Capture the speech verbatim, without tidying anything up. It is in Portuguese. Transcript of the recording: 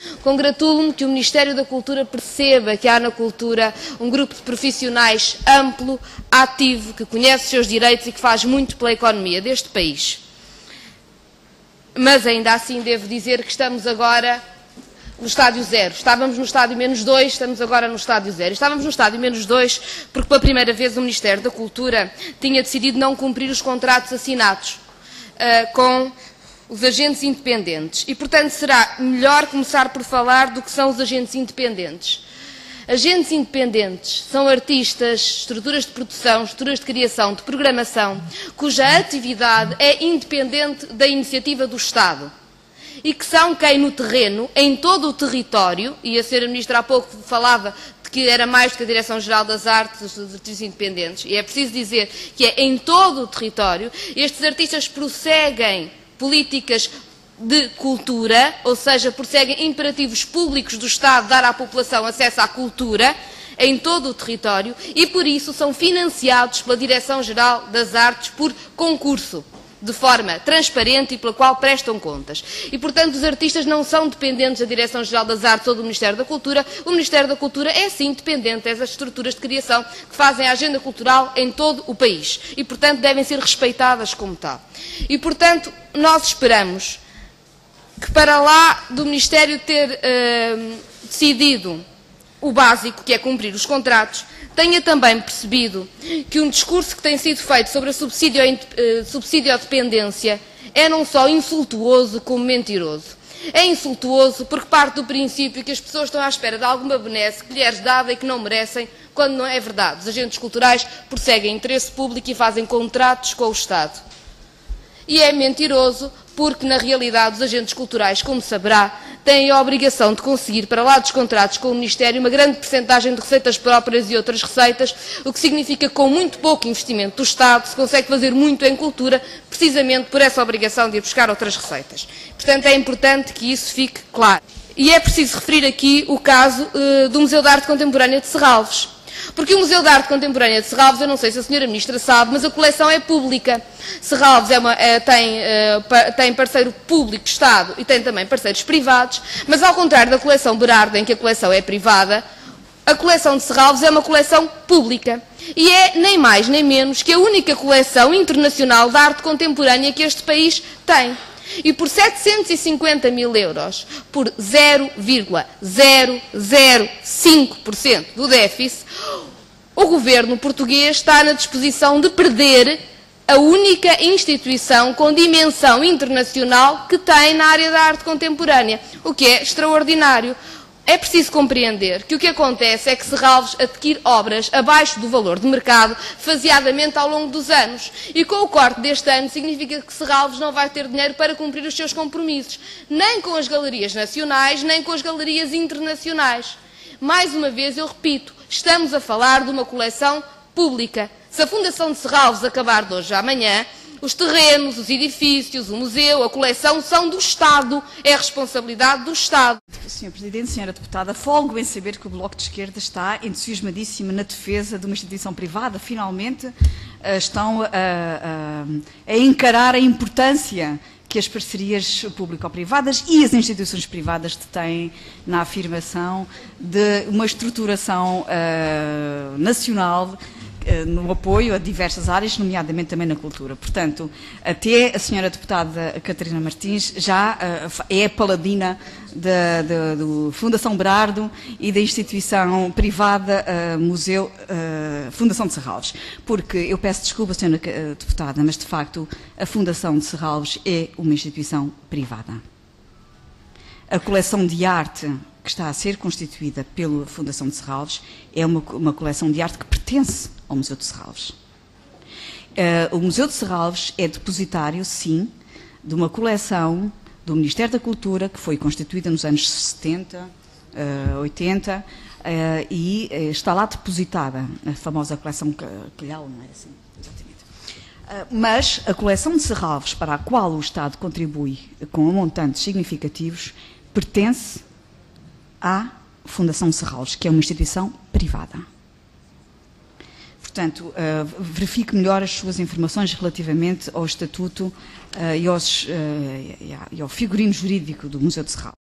Congratulo-me que o Ministério da Cultura perceba que há na cultura um grupo de profissionais amplo, ativo, que conhece os seus direitos e que faz muito pela economia deste país. Mas ainda assim devo dizer que estamos agora no estádio zero. Estávamos no estádio menos dois, estamos agora no estádio zero. Estávamos no estádio menos dois porque pela primeira vez o Ministério da Cultura tinha decidido não cumprir os contratos assinados uh, com os agentes independentes. E, portanto, será melhor começar por falar do que são os agentes independentes. Agentes independentes são artistas, estruturas de produção, estruturas de criação, de programação, cuja atividade é independente da iniciativa do Estado. E que são quem no terreno, em todo o território, e a senhora Ministra há pouco falava de que era mais do que a Direção-Geral das Artes, dos artistas independentes, e é preciso dizer que é em todo o território, estes artistas prosseguem políticas de cultura, ou seja, prosseguem imperativos públicos do Estado dar à população acesso à cultura, em todo o território, e por isso são financiados pela Direção-Geral das Artes por concurso, de forma transparente e pela qual prestam contas. E, portanto, os artistas não são dependentes da Direção-Geral das Artes ou do Ministério da Cultura. O Ministério da Cultura é, sim, dependente das estruturas de criação que fazem a agenda cultural em todo o país. E, portanto, devem ser respeitadas como tal. E, portanto, nós esperamos que, para lá do Ministério ter uh, decidido o básico, que é cumprir os contratos, tenha também percebido que um discurso que tem sido feito sobre a subsídio-dependência é não só insultuoso como mentiroso. É insultuoso porque parte do princípio que as pessoas estão à espera de alguma benesse que lhes é dada e que não merecem, quando não é verdade. Os agentes culturais perseguem interesse público e fazem contratos com o Estado. E é mentiroso porque, na realidade, os agentes culturais, como saberá, têm a obrigação de conseguir, para lá dos contratos com o Ministério, uma grande percentagem de receitas próprias e outras receitas, o que significa que, com muito pouco investimento do Estado, se consegue fazer muito em cultura, precisamente por essa obrigação de ir buscar outras receitas. Portanto, é importante que isso fique claro. E é preciso referir aqui o caso uh, do Museu de Arte Contemporânea de Serralves. Porque o Museu de Arte Contemporânea de Serralves, eu não sei se a senhora Ministra sabe, mas a coleção é pública. Serralves é uma, é, tem, é, tem parceiro público, Estado, e tem também parceiros privados, mas ao contrário da coleção Berardo, em que a coleção é privada, a coleção de Serralves é uma coleção pública. E é nem mais nem menos que a única coleção internacional de arte contemporânea que este país tem. E por setecentos e cinquenta mil euros, por zero vírgula zero zero cinco por cento do déficit, o governo português está na disposição de perder a única instituição com dimensão internacional que tem na área da arte contemporânea, o que é extraordinário. É preciso compreender que o que acontece é que Serralves adquire obras abaixo do valor de mercado, faseadamente ao longo dos anos. E com o corte deste ano significa que Serralves não vai ter dinheiro para cumprir os seus compromissos, nem com as galerias nacionais, nem com as galerias internacionais. Mais uma vez, eu repito, estamos a falar de uma coleção pública. Se a Fundação de Serralves acabar de hoje a amanhã, os terrenos, os edifícios, o museu, a coleção são do Estado, é a responsabilidade do Estado. senhor Presidente, senhora Deputada, folgo em saber que o Bloco de Esquerda está entusiasmadíssimo na defesa de uma instituição privada. Finalmente uh, estão a, a, a encarar a importância que as parcerias público-privadas e as instituições privadas têm na afirmação de uma estruturação uh, nacional no apoio a diversas áreas, nomeadamente também na cultura. Portanto, até a senhora Deputada Catarina Martins já uh, é paladina da, da do Fundação Berardo e da instituição privada uh, Museu uh, Fundação de Serralves. Porque, eu peço desculpa, senhora Deputada, mas de facto a Fundação de Serralves é uma instituição privada. A coleção de arte que está a ser constituída pela Fundação de Serralves é uma, uma coleção de arte que pertence ao Museu de Serralves. Uh, o Museu de Serralves é depositário, sim, de uma coleção do Ministério da Cultura que foi constituída nos anos setenta, uh, oitenta uh, e uh, está lá depositada, a famosa coleção Calhau, não é assim? Exatamente. Uh, mas a coleção de Serralves, para a qual o Estado contribui com montantes significativos, pertence à Fundação de Serralves, que é uma instituição privada. Portanto, uh, verifique melhor as suas informações relativamente ao Estatuto uh, e, aos, uh, e ao figurino jurídico do Museu de Serralves.